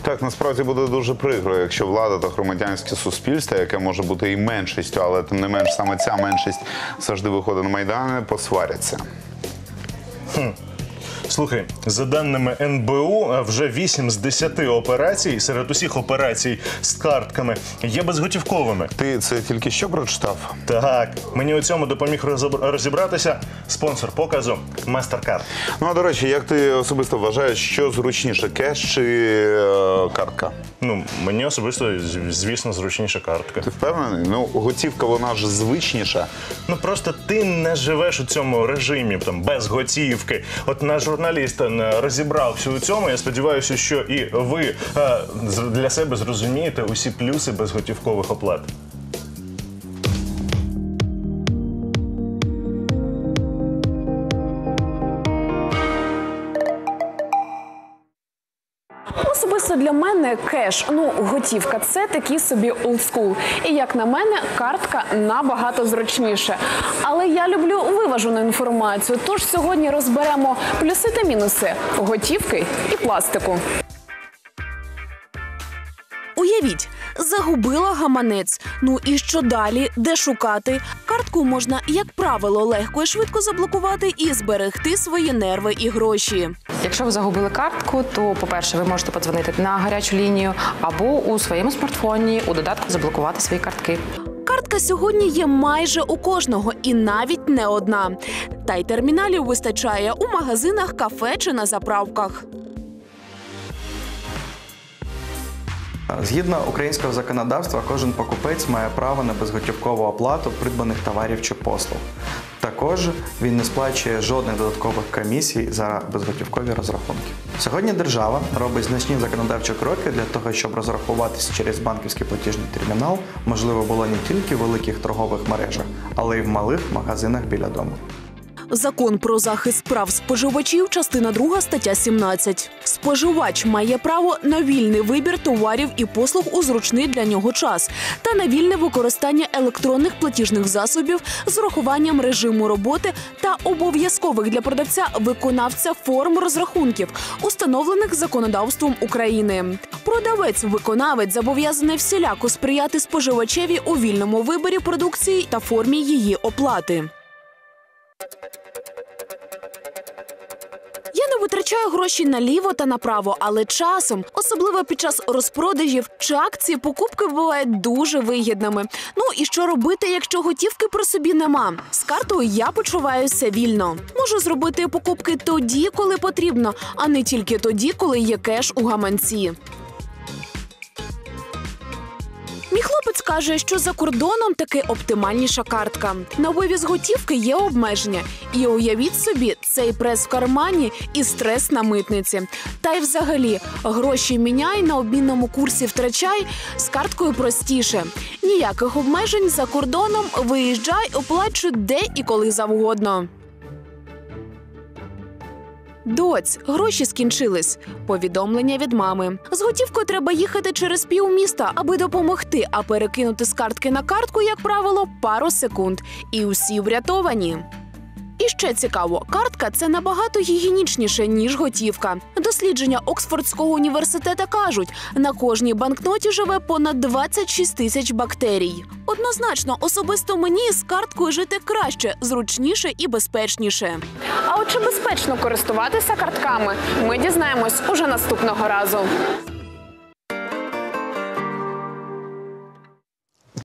Так, насправді буде дуже прикро, якщо влада та громадянське суспільство, яке може бути і меншістю, але тим не менш саме ця меншість завжди виходить на Майдани, посваряться. Слухай, за даними НБУ, вже 8 з 10 операцій, серед усіх операцій з картками, є безготівковими. Ти це тільки що прочитав? Так, мені у цьому допоміг розібратися спонсор показу MasterCard. Ну, а до речі, як ти особисто вважаєш, що зручніше, кеш чи картка? Ну, мені особисто, звісно, зручніша картка. Ти впевнений? Ну, готівка, вона ж звичніша. Ну, просто ти не живеш у цьому режимі, там, без готівки. От наш журналіст розібрався у цьому. Я сподіваюся, що і ви для себе зрозумієте усі плюси безготівкових оплат. Особисто для мене кеш, готівка – це такий собі олдскул. І, як на мене, картка набагато зручніше. Але я люблю виважену інформацію, тож сьогодні розберемо плюси та мінуси готівки і пластику. Уявіть, загубила гаманець. Ну і що далі? Де шукати? Картку можна, як правило, легко і швидко заблокувати і зберегти свої нерви і гроші. Якщо ви загубили картку, то, по-перше, ви можете подзвонити на гарячу лінію або у своєму смартфоні у додатку заблокувати свої картки. Картка сьогодні є майже у кожного і навіть не одна. Та й терміналів вистачає у магазинах, кафе чи на заправках. Згідно українського законодавства, кожен покупець має право на безготівкову оплату придбаних товарів чи послуг. Також він не сплачує жодних додаткових комісій за безготівкові розрахунки. Сьогодні держава робить значні законодавчі кроки для того, щоб розрахуватися через банківський платіжний термінал можливо було не тільки в великих торгових мережах, але й в малих магазинах біля дому. Закон про захист прав споживачів, частина 2, стаття 17. Споживач має право на вільний вибір товарів і послуг у зручний для нього час та на вільне використання електронних платіжних засобів з урахуванням режиму роботи та обов'язкових для продавця-виконавця форм розрахунків, установлених законодавством України. Продавець-виконавець зобов'язаний всіляко сприяти споживачеві у вільному виборі продукції та формі її оплати. Я не витрачаю гроші наліво та направо, але часом, особливо під час розпродажів чи акцій, покупки бувають дуже вигідними. Ну і що робити, якщо готівки при собі нема? З картою я почуваюся вільно. Можу зробити покупки тоді, коли потрібно, а не тільки тоді, коли є кеш у гаманці. Мій хлопець каже, що за кордоном таки оптимальніша картка. На вивіз готівки є обмеження. І уявіть собі, цей прес в кармані і стрес на митниці. Та й взагалі, гроші міняй, на обмінному курсі втрачай, з карткою простіше. Ніяких обмежень за кордоном, виїжджай, оплачуй де і коли завгодно. Доць, гроші скінчились. Повідомлення від мами. З готівкою треба їхати через півміста, аби допомогти, а перекинути з картки на картку, як правило, пару секунд. І усі врятовані. І ще цікаво, картка – це набагато гігієнічніше, ніж готівка. Дослідження Оксфордського університету кажуть, на кожній банкноті живе понад 26 тисяч бактерій. Однозначно, особисто мені з карткою жити краще, зручніше і безпечніше. А от чи безпечно користуватися картками, ми дізнаємось уже наступного разу.